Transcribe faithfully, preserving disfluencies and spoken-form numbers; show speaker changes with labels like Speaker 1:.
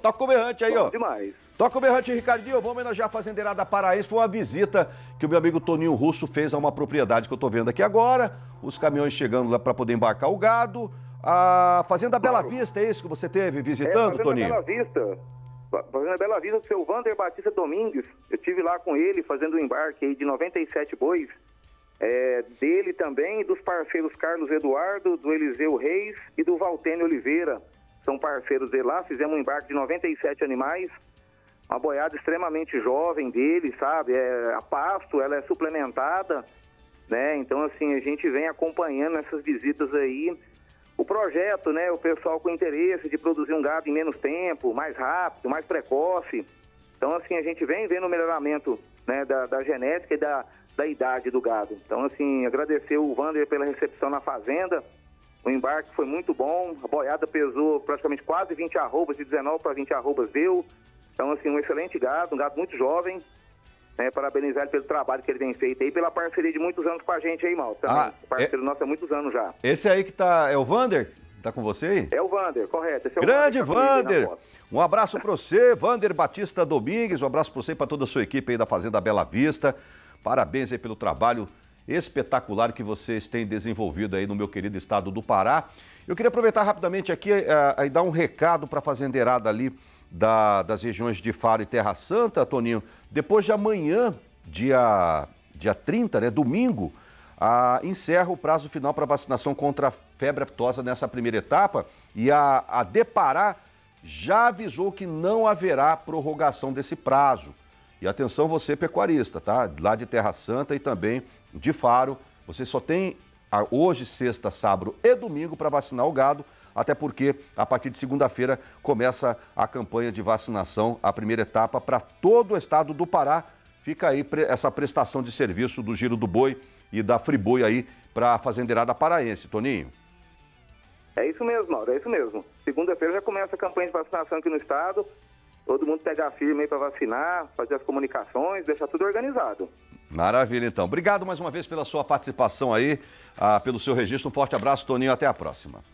Speaker 1: Toca o berrante aí,
Speaker 2: Bom
Speaker 1: ó.
Speaker 2: demais.
Speaker 1: Toca o berrante, Ricardinho. Vamos homenagear a fazendeirada paraense. Foi uma visita que o meu amigo Toninho Russo fez a uma propriedade que eu tô vendo aqui agora. Os caminhões chegando lá para poder embarcar o gado. A Fazenda Bela Vista, é isso que você teve visitando,
Speaker 2: é,
Speaker 1: Toninho?
Speaker 2: Bela Vista. Fazenda Bela Vista do seu Wander Batista Domingues. Eu estive lá com ele fazendo o embarque aí de noventa e sete bois. É, dele também, dos parceiros Carlos Eduardo, do Eliseu Reis e do Valtênio Oliveira. São parceiros dele lá. Fizemos um embarque de noventa e sete animais. Uma boiada extremamente jovem dele, sabe? É, a pasto, ela é suplementada, né? Então, assim, a gente vem acompanhando essas visitas aí. O projeto, né? O pessoal com interesse de produzir um gado em menos tempo, mais rápido, mais precoce. Então, assim, a gente vem vendo o melhoramento, né, da, da genética e da, da idade do gado. Então, assim, agradecer o Wander pela recepção na fazenda. O embarque foi muito bom. A boiada pesou praticamente quase vinte arrobas, de dezenove para vinte arrobas deu. Então, assim, um excelente gado, um gado muito jovem. Né, parabenizar ele pelo trabalho que ele vem feito aí, pela parceria de muitos anos com a gente aí, Mal. Também.
Speaker 1: Ah,
Speaker 2: parceiro
Speaker 1: é...
Speaker 2: nosso há muitos anos já.
Speaker 1: Esse aí que tá, é o Wander? Tá com você aí?
Speaker 2: É o Wander, correto. Esse é o
Speaker 1: Grande
Speaker 2: Wander.
Speaker 1: Wander! Um abraço para você, Wander Batista Domingues, um abraço para você e para toda a sua equipe aí da Fazenda Bela Vista. Parabéns aí pelo trabalho espetacular que vocês têm desenvolvido aí no meu querido estado do Pará. Eu queria aproveitar rapidamente aqui e dar um recado para a fazendeirada ali da, das regiões de Faro e Terra Santa, Toninho. Depois de amanhã, dia, dia trinta, né, domingo, a, encerra o prazo final para vacinação contra a febre aftosa nessa primeira etapa e a, a Depará já avisou que não haverá prorrogação desse prazo. E atenção você pecuarista, tá? Lá de Terra Santa e também de Faro, você só tem hoje, sexta, sábado e domingo para vacinar o gado, até porque a partir de segunda-feira começa a campanha de vacinação, a primeira etapa para todo o estado do Pará. Fica aí essa prestação de serviço do Giro do Boi e da Friboi aí para a fazendeirada paraense, Toninho.
Speaker 2: É isso mesmo, Mauro, é isso mesmo. Segunda-feira já começa a campanha de vacinação aqui no estado. Todo mundo pegar firme aí para vacinar, fazer as comunicações, deixar tudo organizado.
Speaker 1: Maravilha, então. Obrigado mais uma vez pela sua participação aí, ah, pelo seu registro. Um forte abraço, Toninho. Até a próxima.